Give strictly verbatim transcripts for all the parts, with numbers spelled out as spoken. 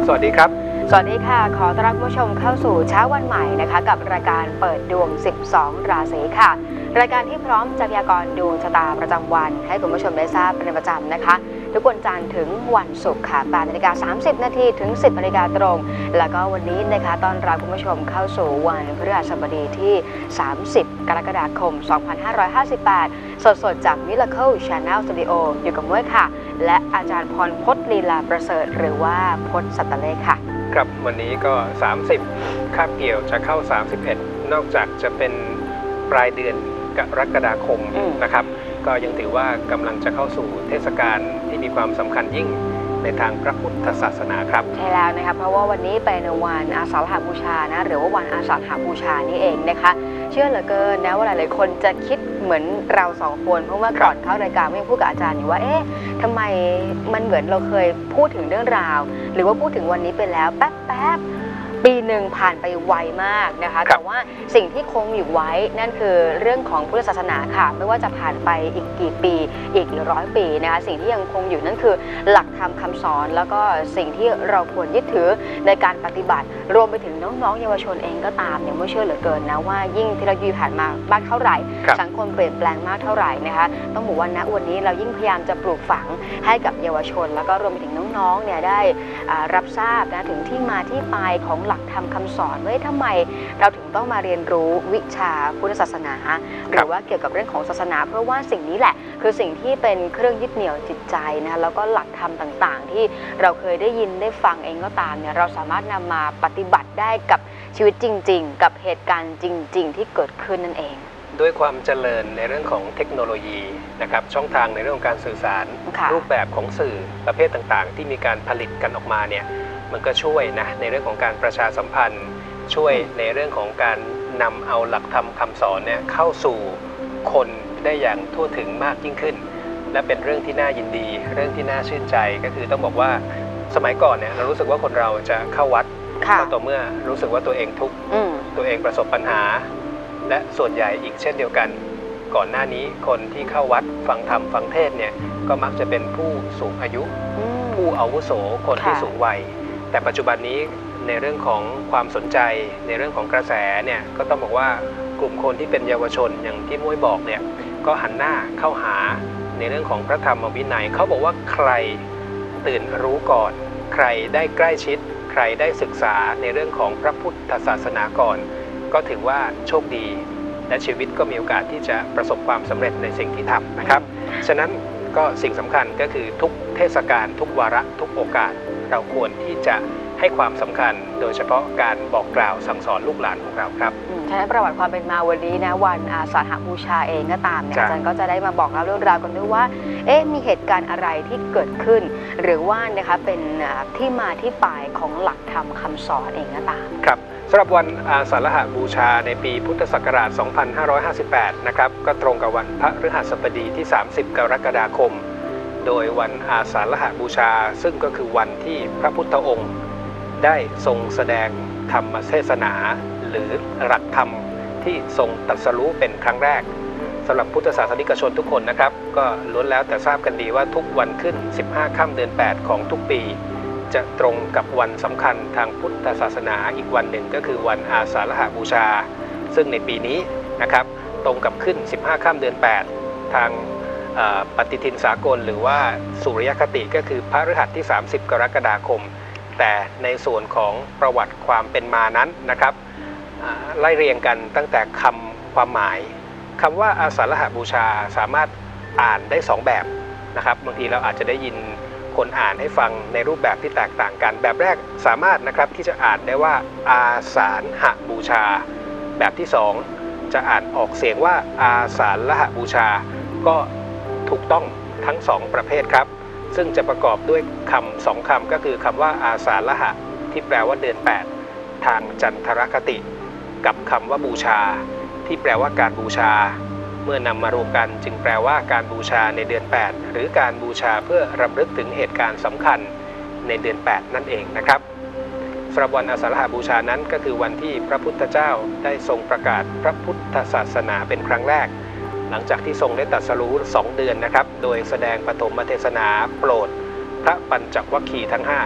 สวัสดีครับสวัสดีค่ะขอต้อนรับคุณผู้ชมเข้าสู่เช้าวันใหม่นะคะกับรายการเปิดดวงสิบสองราศีค่ะรายการที่พร้อมจะพยากรณ์ดวงชะตาประจำวันให้คุณผู้ชมได้ทราบเป็นประจำนะคะทุกวันจันทร์ถึงวันศุกร์ค่ะแปดนาฬิกาสามสิบนาทีถึงสิบนาฬิกาตรงแล้วก็วันนี้นะคะต้อนรับคุณผู้ชมเข้าสู่วันพฤหัสบดีที่สามสิบกรกฎาคมสองพันห้าร้อยห้าสิบแปดสดๆจาก Miracle Channel Studio อยู่กับม้วยค่ะและอาจารย์พรพจน์ลีลาประเสริฐหรือว่าพจน์สัตเลขค่ะครับวันนี้ก็สามสิบคาบเกี่ยวจะเข้าสามสิบเอ็ดนอกจากจะเป็นปลายเดือนกรกฎาคมนะครับก็ยังถือว่ากำลังจะเข้าสู่เทศกาลที่มีความสำคัญยิ่งในทางพระพุทธศาสนาครับใช่แล้วนะคะเพราะว่าวันนี้เป็นวันอาสาฬหบูชานะหรือว่าวันอาสาฬหบูชานี่เองนะคะเชื่อเหลือเกินนะว่าหลายๆคนจะคิดเหมือนเราสองคนเพราะว่าก่อนเข้ารายการไม่พูดกับอาจารย์อยู่ว่าเอ๊ะทำไมมันเหมือนเราเคยพูดถึงเรื่องราวหรือว่าพูดถึงวันนี้ไปแล้วแป๊บๆปีหนึ่งผ่านไปไวมากนะคะแต่ว่าสิ่งที่คงอยู่ไว้นั่นคือเรื่องของพุทธศาสนาค่ะไม่ว่าจะผ่านไปอีกกี่ปีอีกร้อยปีนะคะสิ่งที่ยังคงอยู่นั่นคือหลักธรรมคำสอนแล้วก็สิ่งที่เราควรยึดถือในการปฏิบัติรวมไปถึงน้องๆเยาวชนเองก็ตามเนี่ยไม่เชื่อเหลือเกินนะว่ายิ่งเทคโนโลยีผ่านมามากเท่าไหร่สังคมเปลี่ยนแปลงมากเท่าไหร่นะคะต้องบอกว่าณวันนี้เรายิ่งพยายามจะปลูกฝังให้กับเยาวชนแล้วก็รวมไปถึงน้องๆเนี่ยได้รับทราบนะถึงที่มาที่ไปของหลักธรรมคำสอนว่าทำไมเราถึงต้องมาเรียนรู้วิชาพุทธศาสนาหรือว่าเกี่ยวกับเรื่องของศาสนาเพราะว่าสิ่งนี้แหละคือสิ่งที่เป็นเครื่องยึดเหนี่ยวจิตใจนะแล้วก็หลักธรรมต่างๆที่เราเคยได้ยินได้ฟังเองก็ตามเนี่ยเราสามารถนำมาปฏิบัติได้กับชีวิตจริงๆกับเหตุการณ์จริงๆที่เกิดขึ้นนั่นเองด้วยความเจริญในเรื่องของเทคโนโลยีนะครับช่องทางในเรื่องของการสื่อสารรูปแบบของสื่อประเภทต่างๆที่มีการผลิตกันออกมาเนี่ยมันก็ช่วยนะในเรื่องของการประชาสัมพันธ์ช่วยในเรื่องของการนำเอาหลักธรรมคำสอนเนี่ยเข้าสู่คนได้อย่างทั่วถึงมากยิ่งขึ้นและเป็นเรื่องที่น่ายินดีเรื่องที่น่าชื่นใจก็คือต้องบอกว่าสมัยก่อนเนี่ยเรารู้สึกว่าคนเราจะเข้าวัดก็ต่อเมื่อรู้สึกว่าตัวเองทุกข์ตัวเองประสบปัญหาและส่วนใหญ่อีกเช่นเดียวกันก่อนหน้านี้คนที่เข้าวัดฟังธรรมฟังเทศเนี่ยก็มักจะเป็นผู้สูงอายุผู้อาวุโสคนที่สูงวัยแต่ปัจจุบันนี้ในเรื่องของความสนใจในเรื่องของกระแสเนี่ยก็ต้องบอกว่ากลุ่มคนที่เป็นเยาวชนอย่างที่ม้วยบอกเนี่ยก็หันหน้าเข้าหาในเรื่องของพระธรรมวินัยเขาบอกว่าใครตื่นรู้ก่อนใครได้ใกล้ชิดใครได้ศึกษาในเรื่องของพระพุทธศาสนาก่อนก็ถือว่าโชคดีและชีวิตก็มีโอกาสที่จะประสบความสำเร็จในสิ่งที่ทำนะครับฉะนั้นก็สิ่งสำคัญก็คือทุกเทศกาลทุกวาระทุกโอกาสเราควรที่จะให้ความสำคัญโดยเฉพาะการบอกกล่าวสั่งสอนลูกหลานของเราครับฉะนั้นประวัติความเป็นมาวันนี้นะวันอาสาฬหบูชาเองก็ตามเนี่ยอาจารย์ก็จะได้มาบอกเล่าเรื่องราวกันด้วยว่าเอ๊ะมีเหตุการณ์อะไรที่เกิดขึ้นหรือว่านะคะเป็นที่มาที่ไปของหลักธรรมคำสอนเองก็ตามครับสำหรับวันอาสาฬหบูชาในปีพุทธศักราช สองพันห้าร้อยห้าสิบแปด นะครับก็ตรงกับวันพฤหัสบดีที่ สามสิบ กรกฎาคมโดยวันอาสาฬหบูชาซึ่งก็คือวันที่พระพุทธองค์ได้ทรงแสดงธรรมเทศนาหรือหลักธรรมที่ทรงตรัสรู้เป็นครั้งแรกสำหรับพุทธศาสนิกชนทุกคนนะครับก็ล้วนแล้วแต่ทราบกันดีว่าทุกวันขึ้นสิบห้าค่ำเดือนแปดของทุกปีจะตรงกับวันสำคัญทางพุทธศาสนาอีกวันหนึ่งก็คือวันอาสาฬหบูชาซึ่งในปีนี้นะครับตรงกับขึ้นสิบห้าค่ำเดือนแปดทางปฏิทินสากลหรือว่าสุริยคติก็คือพฤหัสที่สามสิบกรกฎาคมแต่ในส่วนของประวัติความเป็นมานั้นนะครับไล่เรียงกันตั้งแต่คำความหมายคำว่าอาสาฬหบูชาสามารถอ่านได้สองแบบนะครับบางทีเราอาจจะได้ยินคนอ่านให้ฟังในรูปแบบที่แตกต่างกันแบบแรกสามารถนะครับที่จะอ่านได้ว่าอาสาฬหบูชาแบบที่สองจะอ่านออกเสียงว่าอาสาฬหบูชาก็ถูกต้องทั้งสองประเภทครับซึ่งจะประกอบด้วยคำสองคำก็คือคำว่าอาสาฬหะที่แปลว่าเดือนแปดทางจันทรคติกับคำว่าบูชาที่แปลว่าการบูชาเมื่อนำมารวมกันจึงแปลว่าการบูชาในเดือนแปดหรือการบูชาเพื่อรำลึกถึงเหตุการณ์สำคัญในเดือนแปดนั่นเองนะครับสำหรับวันอาสาฬหบูชานั้นก็คือวันที่พระพุทธเจ้าได้ทรงประกาศพระพุทธศาสนาเป็นครั้งแรกหลังจากที่ทรงได้ตรัสรู้สองเดือนนะครับโดยแสดงปฐมเทศนาโปรดพระปัญจวัคคีย์ทั้งห้า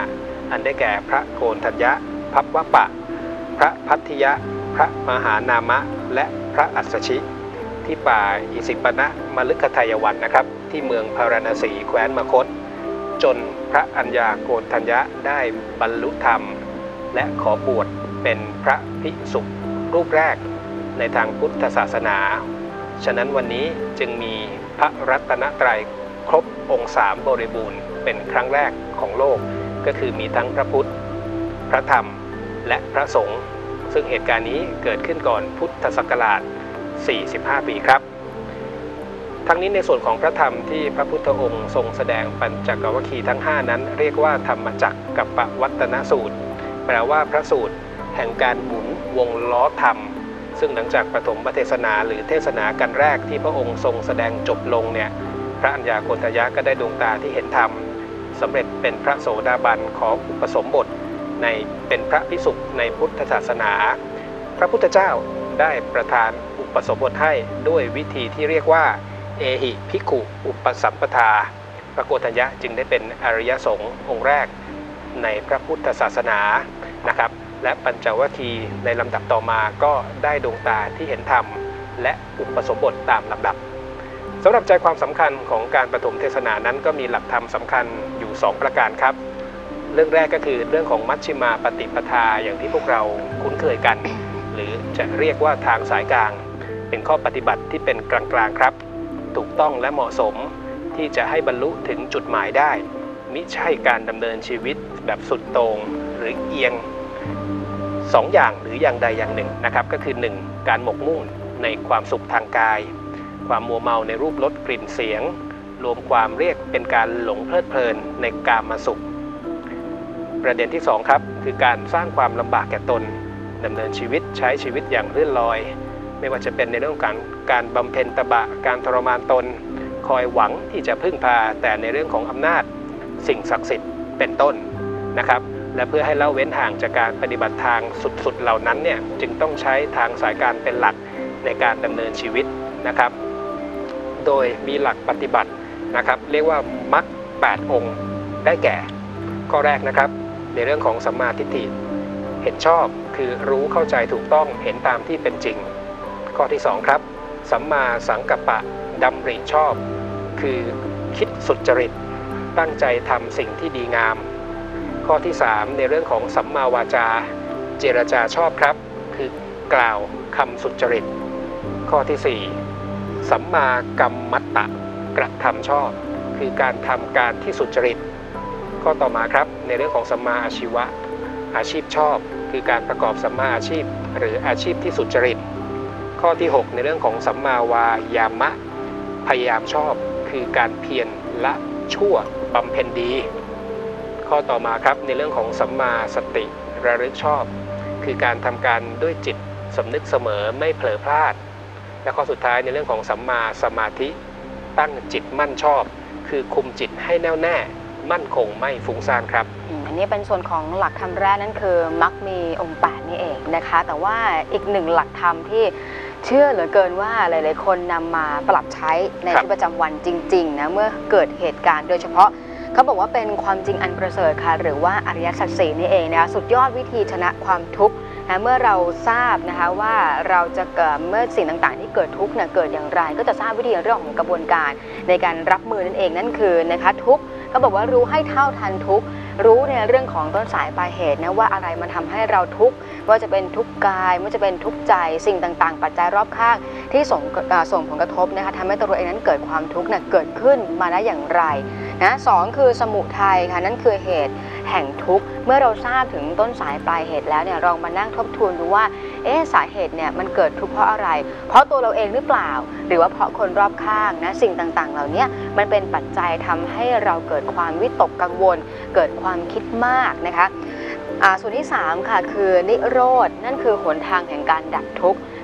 อันได้แก่พระโกณฑัญญะพัพวปะพระพัทธิยะพระมหานามะและพระอัสสชิที่ป่าอิสิปนะมฤคทายวันนะครับที่เมืองพาราณสีแคว้นมคธจนพระอัญญาโกณฑัญญะได้บรรลุธรรมและขอบวชเป็นพระภิกษุรูปแรกในทางพุทธศาสนาฉะนั้นวันนี้จึงมีพระรัตนตรัยครบองค์สามบริบูรณ์เป็นครั้งแรกของโลกก็คือมีทั้งพระพุทธพระธรรมและพระสงฆ์ซึ่งเหตุการณ์นี้เกิดขึ้นก่อนพุทธศักราชสี่สิบห้าปีครับทั้งนี้ในส่วนของพระธรรมที่พระพุทธองค์ทรงแสดงปัญจกวคีทั้งห้านั้นเรียกว่าธรรมจักรกัปปวัตตนสูตรแปลว่าพระสูตรแห่งการหมุนวงล้อธรรมซึ่งหลังจากปฐมเทศนาหรือเทศนากันแรกที่พระองค์ทรงแสดงจบลงเนี่ยพระอัญญาโกณฑัญญะก็ได้ดวงตาที่เห็นธรรมสำเร็จเป็นพระโสดาบันขออุปสมบทในเป็นพระภิกษุในพุทธศาสนาพระพุทธเจ้าได้ประทานอุปสมบทให้ด้วยวิธีที่เรียกว่าเอหิภิกขุอุปสัมปทาพระโกณฑัญญะจึงได้เป็นอริยสงฆ์องค์แรกในพระพุทธศาสนานะครับและปัญจวัคคีย์ในลำดับต่อมาก็ได้ดวงตาที่เห็นธรรมและอุปสมบทตามลำดับสำหรับใจความสำคัญของการปฐมเทศนานั้นก็มีหลักธรรมสำคัญอยู่สองประการครับเรื่องแรกก็คือเรื่องของมัชฌิมาปฏิปทาอย่างที่พวกเราคุ้นเคยกันหรือจะเรียกว่าทางสายกลางเป็นข้อปฏิบัติที่เป็นกลางๆครับถูกต้องและเหมาะสมที่จะให้บรรลุถึงจุดหมายได้มิใช่การดำเนินชีวิตแบบสุดโต่งหรือเอียงสองอย่างหรืออย่างใดอย่างหนึ่งนะครับก็คือหนึ่งการหมกมุ่นในความสุขทางกายความมัวเมาในรูปรสกลิ่นเสียงรวมความเรียกเป็นการหลงเพลิดเพลินในกามสุขประเด็นที่สองครับคือการสร้างความลำบากแก่ตนดำเนินชีวิตใช้ชีวิตอย่างเลื่อนลอยไม่ว่าจะเป็นในเรื่องของการการบำเพ็ญตบะการทรมานตนคอยหวังที่จะพึ่งพาแต่ในเรื่องของอำนาจสิ่งศักดิ์สิทธิ์เป็นต้นนะครับและเพื่อให้ละเว้นห่างจากการปฏิบัติทางสุดๆเหล่านั้นเนี่ยจึงต้องใช้ทางสายกลางเป็นหลักในการดำเนินชีวิตนะครับโดยมีหลักปฏิบัตินะครับเรียกว่ามรรคแปดองค์ได้แก่ข้อแรกนะครับในเรื่องของสัมมาทิฏฐิเห็นชอบคือรู้เข้าใจถูกต้องเห็นตามที่เป็นจริงข้อที่สองครับสัมมาสังกัปปะดำริชอบคือคิดสุจริตตั้งใจทำสิ่งที่ดีงามข้อที่สามในเรื่องของสัมมาวาจาเจรจาชอบครับคือกล่าวคำสุจริตข้อที่สี่สัมมากัมมัตตะกระทำชอบคือการทำการที่สุจริตข้อต่อมาครับในเรื่องของสัมมาอาชีวะอาชีพชอบคือการประกอบสัมมาอาชีพหรืออาชีพที่สุจริตข้อที่หกในเรื่องของสัมมาวายามะพยายามชอบคือการเพียรละชั่วบำเพ็ญดีข้อต่อมาครับในเรื่องของสัมมาสติระลึกชอบคือการทำการด้วยจิตสำนึกเสมอไม่เผลอพลาดและข้อสุดท้ายในเรื่องของสัมมาสมาธิตั้งจิตมั่นชอบคือคุมจิตให้แน่วแน่มั่นคงไม่ฟุ้งซ่านครับอันนี้เป็นส่วนของหลักธรรมแรกนั่นคือมรรคมีองค์แปดนี่เองนะคะแต่ว่าอีกหนึ่งหลักธรรมที่เชื่อเหลือเกินว่าหลายๆคนนำมาปรับใช้ในชีวิตประจำวันจริงๆนะเมื่อเกิดเหตุการณ์โดยเฉพาะเขาบอกว่าเป็นความจริงอันประเสริฐค่ะหรือว่าอริยสัจสี่นี่เองนะคะสุดยอดวิธีชนะความทุกข์นะเมื่อเราทราบนะคะว่าเราจะเกิดเมื่อสิ่งต่างๆที่เกิดทุกข์เนี่ยเกิดอย่างไรก็จะทราบวิธีเรื่องของกระบวนการในการรับมือนั่นเองนั่นคือนะคะทุกข์เขาบอกว่ารู้ให้เท่าทันทุกข์รู้ในเรื่องของต้นสายปลายเหตุนะว่าอะไรมันทำให้เราทุกข์ว่าจะเป็นทุกข์กายว่าจะเป็นทุกข์ใจสิ่งต่างๆปัจจัยรอบข้างที่ส่งส่งผลกระทบนะคะทำให้ตัวเราเองนั้นเกิดความทุกข์เนี่ยเกิดขึ้นมาได้อย่างไรนะสองคือสมุทัยค่ะนั่นคือเหตุแห่งทุกข์เมื่อเราทราบถึงต้นสายปลายเหตุแล้วเนี่ยลองมานั่งทบทวนดูว่าเอ๊ะสาเหตุเนี่ยมันเกิดทุกข์เพราะอะไรเพราะตัวเราเองหรือเปล่าหรือว่าเพราะคนรอบข้างนะสิ่งต่างๆเหล่านี้มันเป็นปัจจัยทำให้เราเกิดความวิตกกังวลเกิดความคิดมากนะคะส่วนที่สามค่ะคือนิโรธนั่นคือหนทางแห่งการดับทุกข์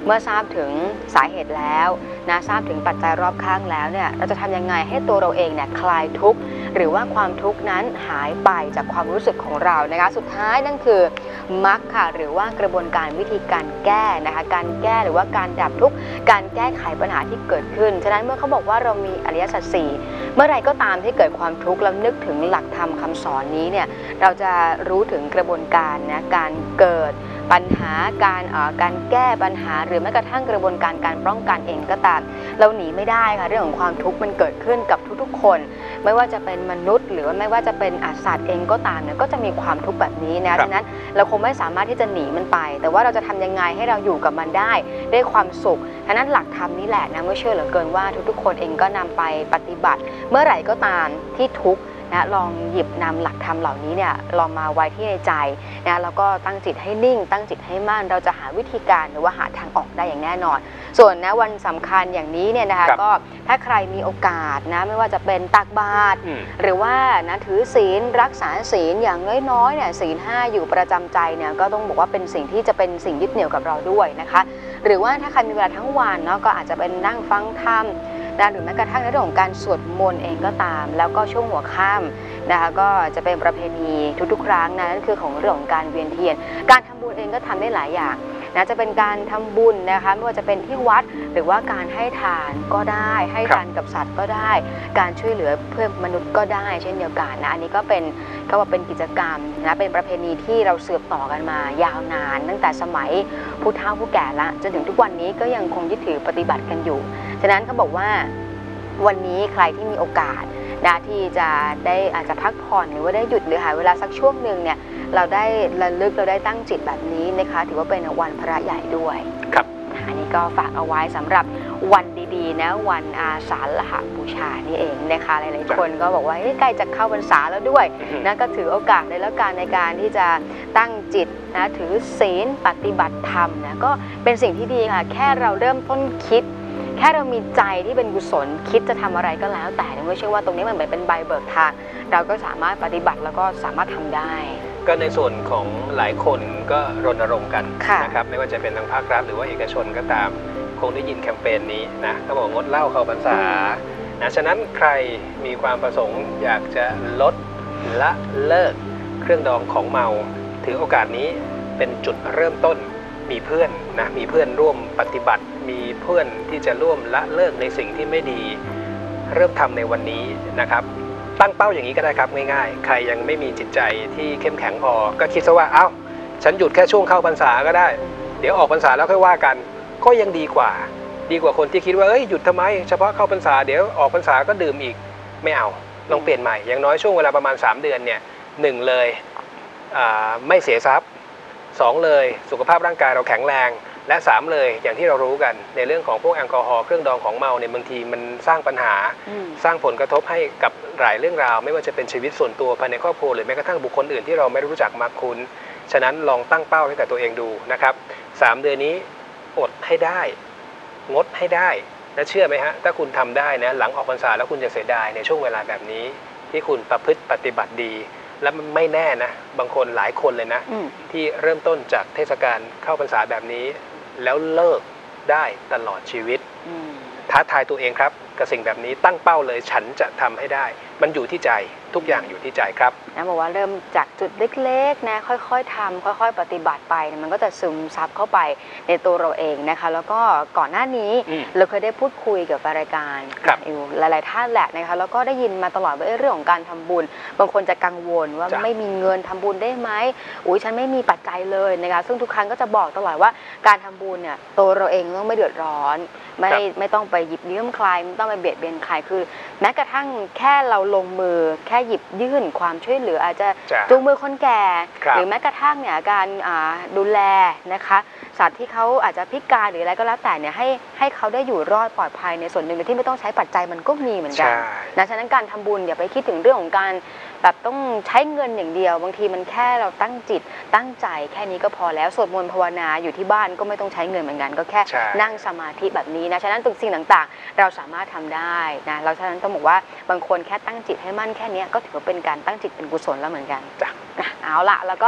เมื่อทราบถึงสาเหตุแล้วนะทราบถึงปัจจัยรอบข้างแล้วเนี่ยเราจะทำยังไงให้ตัวเราเองเนี่ยคลายทุกข์หรือว่าความทุกข์นั้นหายไปจากความรู้สึกของเรานะคะสุดท้ายนั่นคือมรรคค่ะหรือว่ากระบวนการวิธีการแก้นะคะการแก้หรือว่าการดับทุกข์การแก้ไขปัญหาที่เกิดขึ้นฉะนั้นเมื่อเขาบอกว่าเรามีอริยสัจสี่เมื่อไรก็ตามที่เกิดความทุกข์แล้วนึกถึงหลักธรรมคำสอนนี้เนี่ยเราจะรู้ถึงกระบวนการนะการเกิดปัญหาการเอ่อการแก้ปัญหาหรือแม้กระทั่งกระบวนการการป้องกันเองก็ตามเราหนีไม่ได้ค่ะเรื่องของความทุกข์มันเกิดขึ้นกับทุกๆคนไม่ว่าจะเป็นมนุษย์หรือว่าไม่ว่าจะเป็นสัตว์เองก็ตามเนี่ยก็จะมีความทุกข์แบบนี้นะฉะนั้นเราคงไม่สามารถที่จะหนีมันไปแต่ว่าเราจะทำยังไงให้เราอยู่กับมันได้ด้วยความสุขฉะนั้นหลักธรรมนี้แหละนะไม่เชื่อเหลือเกินว่าทุกๆคนเองก็นำไปปฏิบัติเมื่อไหร่ก็ตามที่ทุกข์นะลองหยิบนำหลักธรรมเหล่านี้เนี่ยลองมาไว้ที่ในใจนะแล้วก็ตั้งจิตให้นิ่งตั้งจิตให้มั่นเราจะหาวิธีการหรือว่าหาทางออกได้อย่างแน่นอนส่วนนะวันสำคัญอย่างนี้เนี่ยนะคะก็ถ้าใครมีโอกาสนะไม่ว่าจะเป็นตักบาตรหรือว่านะถือศีลรักษาศีลอย่างน้อยๆเนี่ยศีลห้าอยู่ประจำใจเนี่ยก็ต้องบอกว่าเป็นสิ่งที่จะเป็นสิ่งยึดเหนี่ยวกับเราด้วยนะคะหรือว่าถ้าใครมีเวลาทั้งวันเนาะก็อาจจะเป็นนั่งฟังธรรมนะหรือแม้กระทั่งในเรื่องของการสวดมนต์เองก็ตามแล้วก็ช่วงหัวค่ำนะคะก็จะเป็นประเพณีทุกๆครั้งนะนั่นคือของเรื่องของการเวียนเทียนการทำบุญเองก็ทำได้หลายอย่างนะจะเป็นการทำบุญนะคะไม่ว่าจะเป็นที่วัดหรือว่าการให้ทานก็ได้ให้ทานกับสัตว์ก็ได้การช่วยเหลือเพื่อนมนุษย์ก็ได้เช่นเดียวกันนะอันนี้ก็เป็นก็ว่าเป็นกิจกรรมนะเป็นประเพณีที่เราสืบต่อกันมายาวนานตั้งแต่สมัยผู้เฒ่าผู้แก่ละจนถึงทุกวันนี้ก็ยังคงยึดถือปฏิบัติกันอยู่ฉะนั้นเขาบอกว่าวันนี้ใครที่มีโอกาสนะที่จะได้อาจจะพักผ่อนหรือว่าได้หยุดหรือหาเวลาสักช่วงหนึ่งเนี่ยเราได้ระลึกเราได้ตั้งจิตแบบนี้นะคะถือว่าเป็นวันพระใหญ่ด้วยครับอันนี้ก็ฝากเอาไว้สำหรับวันดีๆนะวันอาสาฬหบูชานี่เองนะคะหลายๆคนก็บอกว่าใกล้จะเข้าพรรษาแล้วด้วยนะก็ถือโอกาสเลยแล้วกันในการที่จะตั้งจิตนะถือศีลปฏิบัติธรรมนะก็เป็นสิ่งที่ดีค่ะแค่เราเริ่มต้นคิดแค่เรามีใจที่เป็นกุศลคิดจะทำอะไรก็แล้วแต่ไม่เชื่อว่าตรงนี้มันเป็นใบเบิกทางเราก็สามารถปฏิบัติแล้วก็สามารถทำได้ก็ในส่วนของหลายคนก็รณรงค์กันนะครับไม่ว่าจะเป็นทางภาครัฐหรือว่าเอกชนก็ตามคงได้ยินแคมเปญนี้นะเขาบอกงดเหล้าเข้าพรรษานะฉะนั้นใครมีความประสงค์อยากจะลดละเลิกเครื่องดองของเมาถือโอกาสนี้เป็นจุดเริ่มต้นมีเพื่อนนะมีเพื่อนร่วมปฏิบัติมีเพื่อนที่จะร่วมละเลิกในสิ่งที่ไม่ดีเริ่มทำในวันนี้นะครับตั้งเป้าอย่างนี้ก็ได้ครับง่ายๆใครยังไม่มีจิตใจที่เข้มแข็งพอก็คิดซะว่าเอ้าฉันหยุดแค่ช่วงเข้าพรรษาก็ได้เดี๋ยวออกพรรษาแล้วค่อยว่ากันก็ยังดีกว่าดีกว่าคนที่คิดว่าเอ้ยหยุดทำไมเฉพาะเข้าพรรษาเดี๋ยวออกพรรษาก็ดื่มอีกไม่เอาลองเปลี่ยนใหม่อย่างน้อยช่วงเวลาประมาณสามเดือนเนี่ยหนึ่งเลยไม่เสียทรัพย์สองเลยสุขภาพร่างกายเราแข็งแรงและสามเลยอย่างที่เรารู้กันในเรื่องของพวกแอลกอฮอล์เครื่องดองของเมาเนี่ยบางทีมันสร้างปัญหาสร้างผลกระทบให้กับหลายเรื่องราวไม่ว่าจะเป็นชีวิตส่วนตัวภายในครอบครัวหรือแม้กระทั่งบุคคลอื่นที่เราไม่รู้จักมาคุ้นฉะนั้นลองตั้งเป้าให้กับตัวเองดูนะครับสามเดือนนี้อดให้ได้งดให้ได้และเชื่อไหมฮะถ้าคุณทำได้นะหลังออกพรรษาแล้วคุณจะเสียดายในช่วงเวลาแบบนี้ที่คุณประพฤติปฏิบัติดีและมันไม่แน่นะบางคนหลายคนเลยนะที่เริ่มต้นจากเทศกาลเข้าพรรษาแบบนี้แล้วเลิกได้ตลอดชีวิตท้าทายตัวเองครับกับสิ่งแบบนี้ตั้งเป้าเลยฉันจะทำให้ได้มันอยู่ที่ใจทุกอย่างอยู่ที่ใจครับนะบอกว่าเริ่มจากจุดเล็กๆนะค่อยๆทำค่อยๆปฏิบัติไปมันก็จะซึมซับเข้าไปในตัวเราเองนะคะแล้วก็ก่อนหน้านี้เราเคยได้พูดคุยกับรายการอยู่หลายๆท่านแหละนะคะแล้วก็ได้ยินมาตลอดว่าเรื่องของการทำบุญบางคนจะกังวลว่าไม่มีเงินทำบุญได้ไหมอุ้ยฉันไม่มีปัจจัยเลยนะคะซึ่งทุกครั้งก็จะบอกตลอดว่าการทำบุญเนี่ยตัวเราเองต้องไม่เดือดร้อนไม่ไม่ต้องไปหยิบยืมใครไม่ต้องไปเบียดเบียนใครคือแม้กระทั่งแค่เราลงมือแค่หยิบยื่นความช่วยเหลืออาจจะจูงมือคนแก่หรือแม้กระทั่งเนี่ยการดูแลนะคะสัตว์ที่เขาอาจจะพิการหรืออะไรก็แล้วแต่เนี่ยให้ให้เขาได้อยู่รอดปลอดภัยในส่วนหนึ่งโดยที่ไม่ต้องใช้ปัจจัยมันก็มีเหมือนกันนะฉะนั้นการทำบุญอย่าไปคิดถึงเรื่องของการแบบต้องใช้เงินอย่างเดียวบางทีมันแค่เราตั้งจิตตั้งใจแค่นี้ก็พอแล้วสวดมนต์ภาวนาอยู่ที่บ้านก็ไม่ต้องใช้เงินเหมือนกันก็แค่นั่งสมาธิแบบนี้นะฉะนั้นทุกสิ่งต่างๆเราสามารถทำได้นะเราฉะนั้นต้องบอกว่าบางคนแค่ตั้งจิตให้มั่นแค่นี้ก็ถือว่าเป็นการตั้งจิตเป็นกุศลแล้วเหมือนกันจ้ะเอาละแล้วก็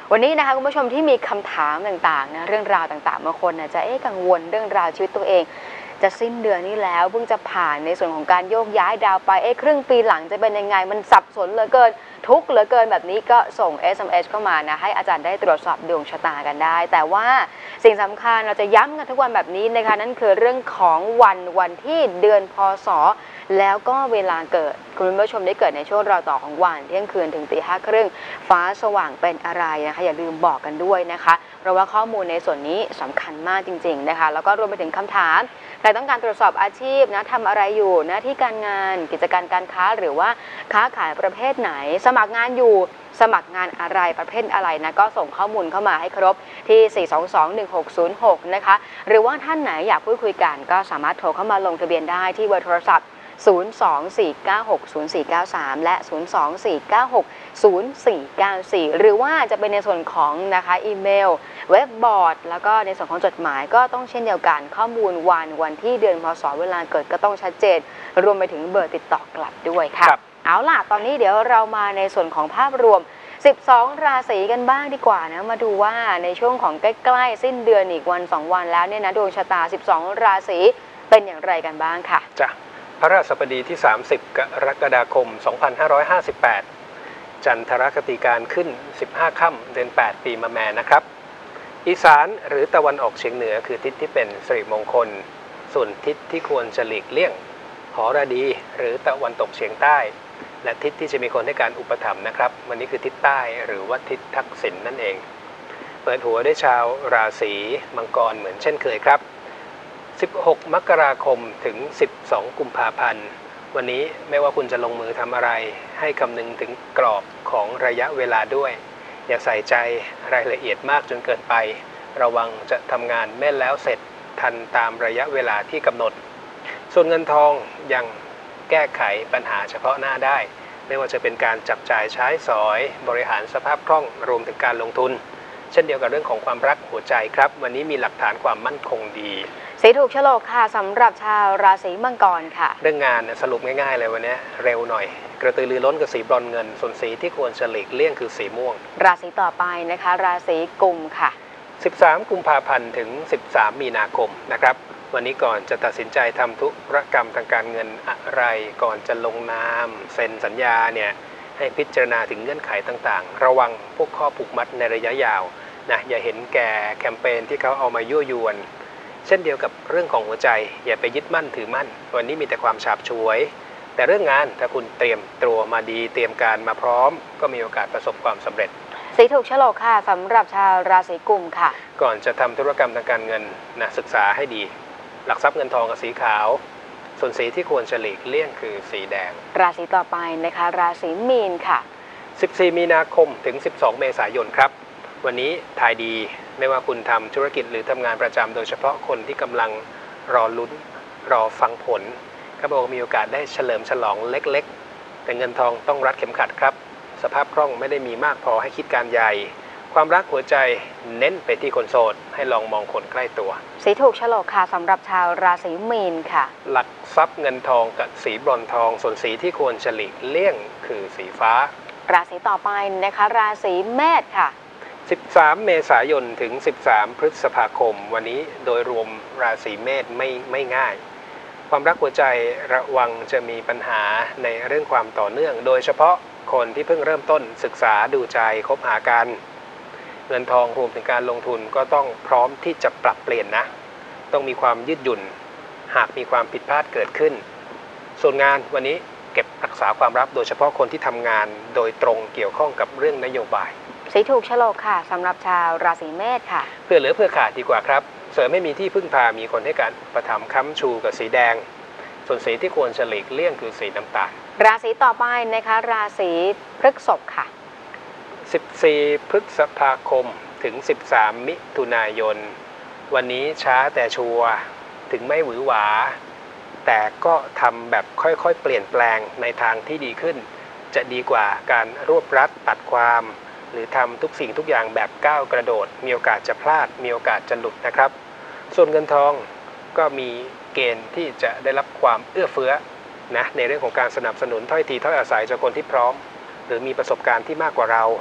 วันนี้นะคะคุณผู้ชมที่มีคำถามต่างๆนะเรื่องราวต่างๆบางคนนะจะเอ๊ะกังวลเรื่องราวชีวิตตัวเองจะสิ้นเดือนนี้แล้วเพิ่งจะผ่านในส่วนของการโยกย้ายดาวไปเอ๊ะครึ่งปีหลังจะเป็นยังไงมันสับสนเหลือเกินทุกข์เหลือเกินแบบนี้ก็ส่ง เอส เอ็ม เอส เข้ามานะให้อาจารย์ได้ตรวจสอบดวงชะตากันได้แต่ว่าสิ่งสำคัญเราจะย้ำกันทุกวันแบบนี้นะคะนั่นคือเรื่องของวันวันที่เดือนพศแล้วก็เวลาเกิดคุณผู้ชมได้เกิดในช่วงรอยต่อของวันเที่ยงคืนถึงตีห้าครึ่งฟ้าสว่างเป็นอะไรนะคะอย่าลืมบอกกันด้วยนะคะเพราะว่าข้อมูลในส่วนนี้สำคัญมากจริงๆนะคะแล้วก็รวมไปถึงคำถามใครต้องการตรวจสอบอาชีพนะทำอะไรอยู่หน้าที่การงานกิจการการค้าหรือว่าค้าขายประเภทไหนสมัครงานอยู่สมัครงานอะไรประเภทอะไรนะก็ส่งข้อมูลเข้ามาให้ครบที่ สี่ สอง สอง หนึ่ง หก ศูนย์ หก นะคะหรือว่าท่านไหนอยากพูดคุยกันก็สามารถโทรเข้ามาลงทะเบียนได้ที่เบอร์โทรศัพท์ศูนย์ สอง สี่ เก้า หก ศูนย์ สี่ เก้า สามและ ศูนย์ สอง สี่ เก้า หก ศูนย์ สี่ เก้า สี่หรือว่าจะเป็นในส่วนของนะคะอีเมลเว็บบอร์ดแล้วก็ในส่วนของจดหมายก็ต้องเช่นเดียวกันข้อมูลวันวันที่เดือนพศเวลาเกิดก็ต้องชัดเจนรวมไปถึงเบอร์ติดต่อกลับด้วยค่ะเอาล่ะตอนนี้เดี๋ยวเรามาในส่วนของภาพรวมสิบสองราศีกันบ้างดีกว่านะมาดูว่าในช่วงของใกล้ๆสิ้นเดือนอีกวันสองวันแล้วเนี่ยนะดวงชะตาสิบสองราศีเป็นอย่างไรกันบ้างค่ะจ้ะพระราชบดีที่สามสิบกรกฎาคมสองพันห้าร้อยห้าสิบแปดจันทรคติการขึ้นสิบห้าค่ำเดือนแปดปีมะแม่นะครับอีสานหรือตะวันออกเฉียงเหนือคือทิศที่เป็นสิริมงคลส่วนทิศที่ควรจะหลีกเลี่ยงหรดีหรือตะวันตกเฉียงใต้และทิศที่จะมีคนให้การอุปถัมภ์นะครับวันนี้คือทิศใต้หรือว่าทิศทักษิณ นั่นเองเปิดหัวด้วยชาวราศีมังกรเหมือนเช่นเคยครับสิบหกมกราคมถึงสิบสองกุมภาพันธ์วันนี้ไม่ว่าคุณจะลงมือทำอะไรให้คำนึงถึงกรอบของระยะเวลาด้วยอย่าใส่ใจรายละเอียดมากจนเกินไประวังจะทำงานไม่แล้วเสร็จทันตามระยะเวลาที่กำหนดส่วนเงินทองยังแก้ไขปัญหาเฉพาะหน้าได้ไม่ว่าจะเป็นการจับจ่ายใช้สอยบริหารสภาพคล่องรวมถึงการลงทุนเช่นเดียวกับเรื่องของความรักหัวใจครับวันนี้มีหลักฐานความมั่นคงดีสีถูกโฉลกค่ะสำหรับชาวราศีมังกรค่ะเรื่องงานสรุปง่ายๆเลยวันนี้เร็วหน่อยกระตือรือร้นกับสีบรอนเงินส่วนสีที่ควรจะหลีกเลี่ยงคือสีม่วงราศีต่อไปนะคะราศีกุมค่ะสิบสามกุมภาพันธ์ถึงสิบสามมีนาคมนะครับวันนี้ก่อนจะตัดสินใจทำธุรกรรมทางการเงินอะไรก่อนจะลงนามเซ็นสัญญาเนี่ยให้พิจารณาถึงเงื่อนไขต่างๆระวังพวกข้อผูกมัดในระยะยาวนะอย่าเห็นแก่แคมเปญที่เขาเอามายั่วยวนเช่นเดียวกับเรื่องของหัวใจอย่าไปยึดมั่นถือมั่นวันนี้มีแต่ความฉาบฉวยแต่เรื่องงานถ้าคุณเตรียมตัวมาดีเตรียมการมาพร้อมก็มีโอกาสประสบความสำเร็จสีถูกโฉลกค่ะสำหรับชาวราศีกุมค่ะก่อนจะทำธุรกรรมทางการเงินนะศึกษาให้ดีหลักทรัพย์เงินทองกับสีขาวส่วนสีที่ควรจะหลีกเลี่ยงคือสีแดงราศีต่อไปนะคะราศีมีนค่ะสิบสี่มีนาคมถึงสิบสองเมษายนครับวันนี้ทายดีไม่ว่าคุณทำธุรกิจหรือทำงานประจำโดยเฉพาะคนที่กำลังรอลุ้นรอฟังผลเขาบอกมีโอกาสได้เฉลิมฉลองเล็กๆแต่เงินทองต้องรัดเข็มขัดครับสภาพคล่องไม่ได้มีมากพอให้คิดการใหญ่ความรักหัวใจเน้นไปที่คนโสดให้ลองมองคนใกล้ตัวสีถูกโฉลกค่ะสำหรับชาวราศีมีนค่ะหลักทรัพย์เงินทองกับสีบรอนทองส่วนสีที่ควรจะหลีกเลี่ยงคือสีฟ้าราศีต่อไปนะคะราศีเมษค่ะสิบสามเมษายนถึงสิบสามพฤษภาคมวันนี้โดยรวมราศีเมษไม่ไม่ง่ายความรักหัวใจระวังจะมีปัญหาในเรื่องความต่อเนื่องโดยเฉพาะคนที่เพิ่งเริ่มต้นศึกษาดูใจคบหากันเงินทองรวมถึงการลงทุนก็ต้องพร้อมที่จะปรับเปลี่ยนนะต้องมีความยืดหยุ่นหากมีความผิดพลาดเกิดขึ้นส่วนงานวันนี้เก็บรักษาความลับโดยเฉพาะคนที่ทำงานโดยตรงเกี่ยวข้องกับเรื่องนโยบายสีถูกโฉลกค่ะสำหรับชาวราศีเมษค่ะเพื่อเหลือเพื่อขาดดีกว่าครับเสริมไม่มีที่พึ่งพามีคนให้การประถมค้ำชูกับสีแดงส่วนสีที่ควรจะหลีกเลี่ยงคือสีน้ำตาลราศีต่อไปนะคะราศีพฤษภค่ะสิบสี่พฤษภาคมถึงสิบสามมิถุนายนวันนี้ช้าแต่ชัวร์ถึงไม่หวือหวาแต่ก็ทำแบบค่อยๆเปลี่ยนแปลงในทางที่ดีขึ้นจะดีกว่าการรวบรัดตัดความหรือทำทุกสิ่งทุกอย่างแบบก้าวกระโดดมีโอกาสจะพลาดมีโอกาสจะหลุดนะครับส่วนเงินทองก็มีเกณฑ์ที่จะได้รับความเอื้อเฟื้อนะในเรื่องของการสนับสนุนถ้อยทีถ้อยอาศัยจากคนที่พร้อมหรือมีประสบการณ์ที่มากกว่าเรา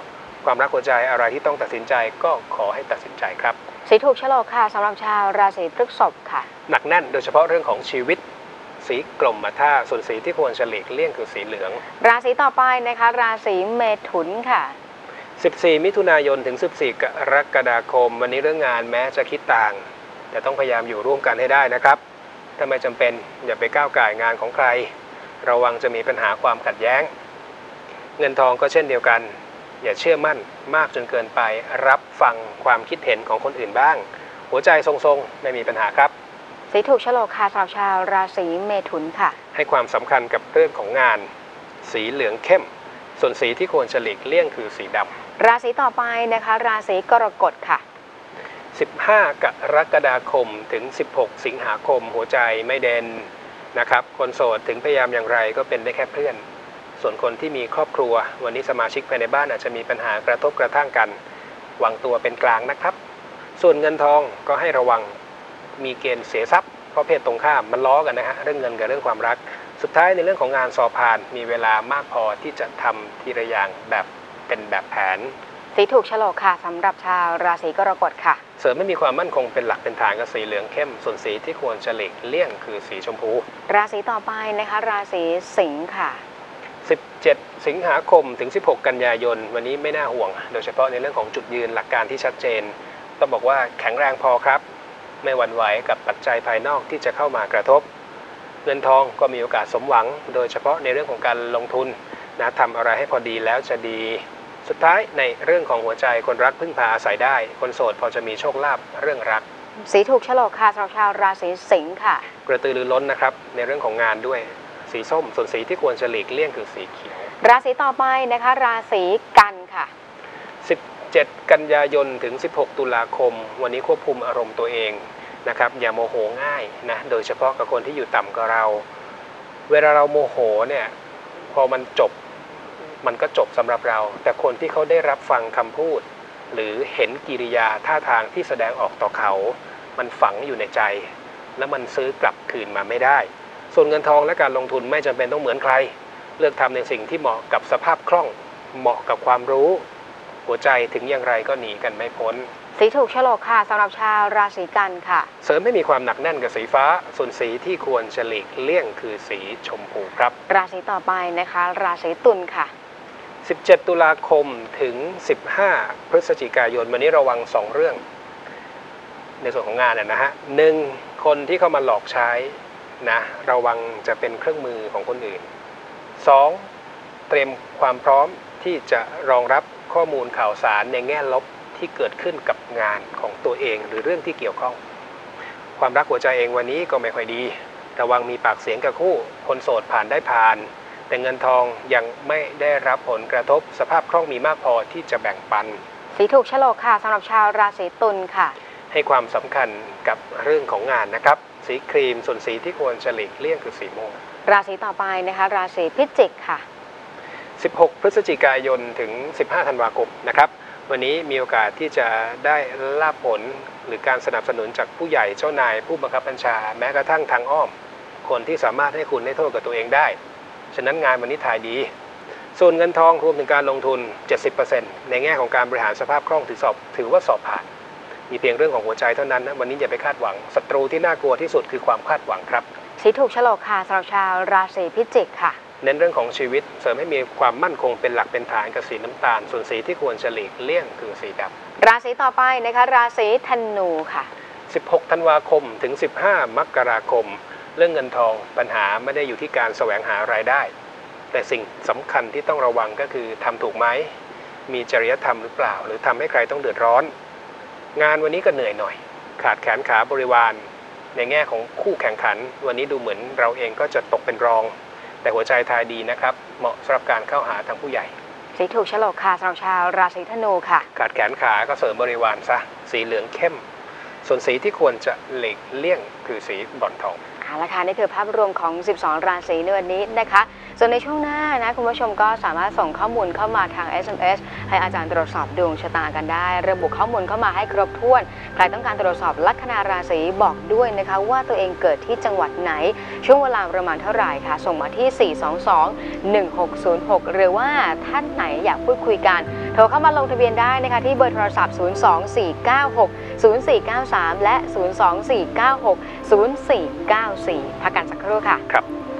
ความรักหัวใจอะไรที่ต้องตัดสินใจก็ขอให้ตัดสินใจครับสีถูกโฉลกค่ะสำหรับชาวราศีพฤษภค่ะหนักแน่นโดยเฉพาะเรื่องของชีวิตสีกลมมาท่าส่วนสีที่ควรจะหลีกเลี่ยงคือสีเหลืองราศีต่อไปนะคะราศีเมถุนค่ะสิบสี่มิถุนายนถึงสิบสี่กรกฎาคมวันนี้เรื่องงานแม้จะคิดต่างแต่ต้องพยายามอยู่ร่วมกันให้ได้นะครับถ้าไม่จำเป็นอย่าไปก้าวก่ายงานของใครระวังจะมีปัญหาความขัดแย้งเงินทองก็เช่นเดียวกันอย่าเชื่อมั่นมากจนเกินไปรับฟังความคิดเห็นของคนอื่นบ้างหัวใจทรงๆไม่มีปัญหาครับสีถูกโฉลกค่ะสำหรับชาวราศีเมถุนค่ะให้ความสำคัญกับเรื่องของงานสีเหลืองเข้มส่วนสีที่ควรจะหลีกเลี่ยงคือสีดำราศีต่อไปนะคะราศีกรกฎค่ะสิบห้ากรกฎาคมถึงสิบหกสิงหาคมหัวใจไม่เด่นนะครับคนโสดถึงพยายามอย่างไรก็เป็นได้แค่เพื่อนส่วนคนที่มีครอบครัววันนี้สมาชิกภายในบ้านอาจจะมีปัญหากระทบกระทั่งกันวางตัวเป็นกลางนะครับส่วนเงินทองก็ให้ระวังมีเกณฑ์เสียทรัพย์เพราะเพศตรงข้ามมันล้อกันนะฮะเรื่องเงินกับเรื่องความรักสุดท้ายในเรื่องของงานสอบผ่านมีเวลามากพอที่จะทำทีละอย่างแบบเป็นแบบแผนสีถูกโฉลกค่ะสำหรับชาวราศีกรกฎค่ะเสริมไม่มีความมั่นคงเป็นหลักเป็นฐานกับสีเหลืองเข้มส่วนสีที่ควรจะหลีกเลี่ยงคือสีชมพูราศีต่อไปนะคะราศีสิงค์ค่ะสิบเจ็ดสิงหาคมถึงสิบหกกันยายนวันนี้ไม่น่าห่วงโดยเฉพาะในเรื่องของจุดยืนหลักการที่ชัดเจนต้องบอกว่าแข็งแรงพอครับไม่หวั่นไหวกับปัจจัยภายนอกที่จะเข้ามากระทบเงินทองก็มีโอกาสสมหวังโดยเฉพาะในเรื่องของการลงทุนนะทำอะไรให้พอดีแล้วจะดีสุดท้ายในเรื่องของหัวใจคนรักพึ่งพาอาศัยได้คนโสดพอจะมีโชคลาภเรื่องรักสีถูกโฉลกค่ะสำหรับชาวราศีสิงค์ค่ะกระตือรือร้นนะครับในเรื่องของงานด้วยสีส้มส่วนสีที่ควรจะหลีกเลี่ยงคือสีเขียวราศีต่อไปนะคะราศีกันค่ะสิบเจ็ดกันยายนถึงสิบหกตุลาคมวันนี้ควบคุมอารมณ์ตัวเองนะครับอย่าโมโหง่ายนะโดยเฉพาะกับคนที่อยู่ต่ำกว่าเราเวลาเราโมโหเนี่ยพอมันจบมันก็จบสำหรับเราแต่คนที่เขาได้รับฟังคำพูดหรือเห็นกิริยาท่าทางที่แสดงออกต่อเขามันฝังอยู่ในใจและมันซื้อกลับคืนมาไม่ได้ส่วนเงินทองและการลงทุนไม่จำเป็นต้องเหมือนใครเลือกทำในสิ่งที่เหมาะกับสภาพคล่องเหมาะกับความรู้หัวใจถึงอย่างไรก็หนีกันไม่พ้นสีถูกโฉลกค่ะสำหรับชาวราศีกันค่ะเสริมไม่มีความหนักแน่นกับสีฟ้าส่วนสีที่ควรจะหลีกเลี่ยงคือสีชมพูครับราศีต่อไปนะคะราศีตุลค่ะสิบเจ็ดตุลาคมถึงสิบห้าพฤศจิกายนวันนี้ระวังสองเรื่องในส่วนของงานนะฮะหนึ่งคนที่เข้ามาหลอกใช้นะระวังจะเป็นเครื่องมือของคนอื่นสองเตรียมความพร้อมที่จะรองรับข้อมูลข่าวสารในแง่ลบที่เกิดขึ้นกับงานของตัวเองหรือเรื่องที่เกี่ยวข้องความรักหัวใจเองวันนี้ก็ไม่ค่อยดีระวังมีปากเสียงกับคู่คนโสดผ่านได้ผ่านแต่เงินทองยังไม่ได้รับผลกระทบสภาพคล่องมีมากพอที่จะแบ่งปันสีถูกโฉลกค่ะสำหรับชาวราศีตุลค่ะให้ความสำคัญกับเรื่องของงานนะครับสีครีมส่วนสีที่ควรจะหลีกเลี่ยงคือสีม่วงราศีต่อไปนะคะราศีพิจิกค่ะสิบหกพฤศจิกายนถึงสิบห้าธันวาคมนะครับวันนี้มีโอกาสที่จะได้ลาภผลหรือการสนับสนุนจากผู้ใหญ่เจ้านายผู้บังคับบัญชาแม้กระทั่งทางอ้อมคนที่สามารถให้คุณได้โทษกับตัวเองได้ฉะนั้นงานวันนี้ถ่ายดีส่วนเงินทองรวมถึงการลงทุน เจ็ดสิบเปอร์เซ็นต์ ในแง่ของการบริหารสภาพคล่องถือสอบถือว่าสอบผ่านมีเพียงเรื่องของหัวใจเท่านั้นนะวันนี้อย่าไปคาดหวังศัตรูที่น่ากลัวที่สุดคือความคาดหวังครับสีถูกโฉลกค่ะสำหรับชาวราศีพิจิกค่ะเน้นเรื่องของชีวิตเสริมให้มีความมั่นคงเป็นหลักเป็นฐานกับสีน้ำตาลส่วนสีที่ควรจะหลีกเลี่ยงคือสีดำราศีต่อไปนะคะราศีธนูค่ะสิบหกธันวาคมถึงสิบห้ามกราคมเรื่องเงินทองปัญหาไม่ได้อยู่ที่การแสวงหารายได้แต่สิ่งสำคัญที่ต้องระวังก็คือทำถูกไหมมีจริยธรรมหรือเปล่าหรือทำให้ใครต้องเดือดร้อนงานวันนี้ก็เหนื่อยหน่อยขาดแขนขาบริวารในแง่ของคู่แข่งขันวันนี้ดูเหมือนเราเองก็จะตกเป็นรองแต่หัวใจทายดีนะครับเหมาะสำหรับการเข้าหาทางผู้ใหญ่สีถูกโฉลกค่ะสำหรับชาวราศีธนูค่ะขาดแขนขาก็เสริมบริวารซะสีเหลืองเข้มส่วนสีที่ควรจะหลีกเลี่ยงคือสีบรอนทองเอาละค่ะนี่คือภาพรวมของสิบสองราศีในวันนี้นะคะส่วนในช่วงหน้านะคุณผู้ชมก็สามารถส่งข้อมูลเข้ามาทาง เอส เอ็ม เอส ให้อาจารย์ตรวจสอบดวงชะตากันได้ระบุข้อมูลเข้ามาให้ครบถ้วนใครต้องการตรวจสอบลัคนาราศีบอกด้วยนะคะว่าตัวเองเกิดที่จังหวัดไหนช่วงเวลาประมาณเท่าไหร่ค่ะส่งมาที่สี่ สอง สอง หนึ่ง หก ศูนย์ หกหรือว่าท่านไหนอยากพูดคุยกันโทรเข้ามาลงทะเบียนได้นะคะที่เบอร์โทรศัพท์ ศูนย์ สอง สี่ เก้า หก ศูนย์ สี่ เก้า สาม และ ศูนย์ สอง สี่ เก้า หก ศูนย์ สี่ เก้า สี่พักกันสักครู่ค่ะครับ